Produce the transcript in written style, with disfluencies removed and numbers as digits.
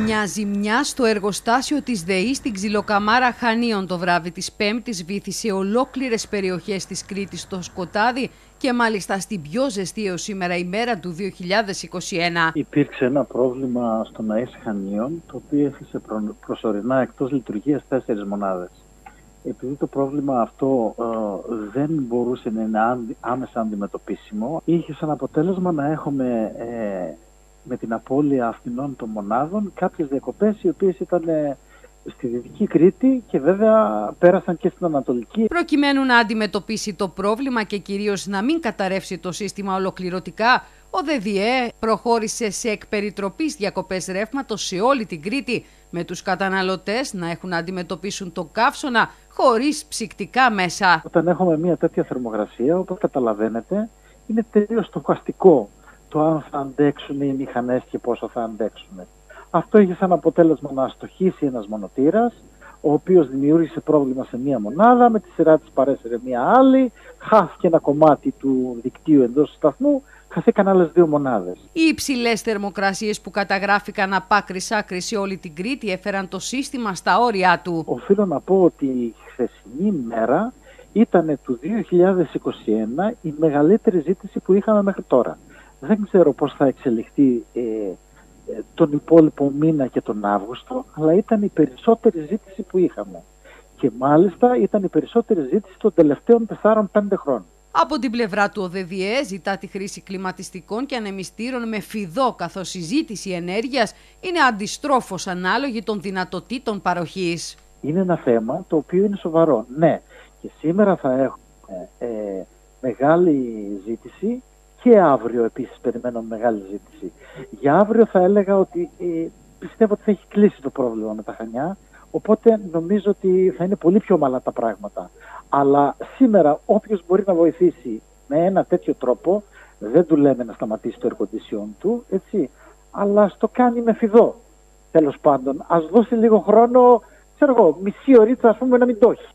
Μια ζημιά στο εργοστάσιο της ΔΕΗ στην Ξυλοκαμάρα Χανίων το βράδυ της Πέμπτης βύθισε ολόκληρες περιοχές της Κρήτης στο σκοτάδι και μάλιστα στην πιο ζεστή έως σήμερα ημέρα του 2021. Υπήρξε ένα πρόβλημα στον ΑΕΣ Χανίων, το οποίο έφυσε προσωρινά εκτός λειτουργίας 4 μονάδες. Επειδή το πρόβλημα αυτό δεν μπορούσε να είναι άμεσα αντιμετωπίσιμο, είχε σαν αποτέλεσμα να έχουμε με την απώλεια αυτινών των μονάδων κάποιες διακοπές οι οποίες ήταν στη Δυτική Κρήτη και βέβαια πέρασαν και στην Ανατολική. Προκειμένου να αντιμετωπίσει το πρόβλημα και κυρίως να μην καταρρεύσει το σύστημα ολοκληρωτικά, ο ΔΔΕ προχώρησε σε εκπεριτροπής διακοπές ρεύματος σε όλη την Κρήτη, με τους καταναλωτές να έχουν να αντιμετωπίσουν το καύσωνα χωρίς ψυκτικά μέσα. Όταν έχουμε μια τέτοια θερμοκρασία, όπως καταλαβαίνετε, είναι τελείως στοχαστικό το αν θα αντέξουν οι μηχανές και πόσο θα αντέξουν. Αυτό είχε σαν αποτέλεσμα να αστοχήσει ένας μονοτήρας, ο οποίος δημιούργησε πρόβλημα σε μία μονάδα, με τη σειρά της παρέσυρε μία άλλη, χάθηκε ένα κομμάτι του δικτύου εντός του σταθμού, χαθήκαν άλλες 2 μονάδες. Οι υψηλές θερμοκρασίες που καταγράφηκαν από άκρης άκρη σε όλη την Κρήτη έφεραν το σύστημα στα όρια του. Οφείλω να πω ότι η χθεσινή μέρα ήταν του 2021 η μεγαλύτερη ζήτηση που είχαμε μέχρι τώρα. Δεν ξέρω πώς θα εξελιχθεί τον υπόλοιπο μήνα και τον Αύγουστο, αλλά ήταν η περισσότερη ζήτηση που είχαμε. Και μάλιστα ήταν η περισσότερη ζήτηση των τελευταίων 4-5 χρόνων. Από την πλευρά του, ο ΔΔΕ ζητά τη χρήση κλιματιστικών και ανεμιστήρων με φιδό, καθώς η ζήτηση ενέργειας είναι αντιστρόφως ανάλογη των δυνατοτήτων παροχής. Είναι ένα θέμα το οποίο είναι σοβαρό. Ναι, και σήμερα θα έχουμε μεγάλη ζήτηση και αύριο επίσης περιμένω μεγάλη ζήτηση. Για αύριο θα έλεγα ότι πιστεύω ότι θα έχει κλείσει το πρόβλημα με τα Χανιά, οπότε νομίζω ότι θα είναι πολύ πιο ομαλά τα πράγματα. Αλλά σήμερα όποιος μπορεί να βοηθήσει με ένα τέτοιο τρόπο, δεν του λέμε να σταματήσει το air condition του, έτσι, αλλά ας το κάνει με φιδό. Τέλος πάντων, ας δώσει λίγο χρόνο, ξέρω εγώ, μισή ωρίτσα ας πούμε να μην το έχει.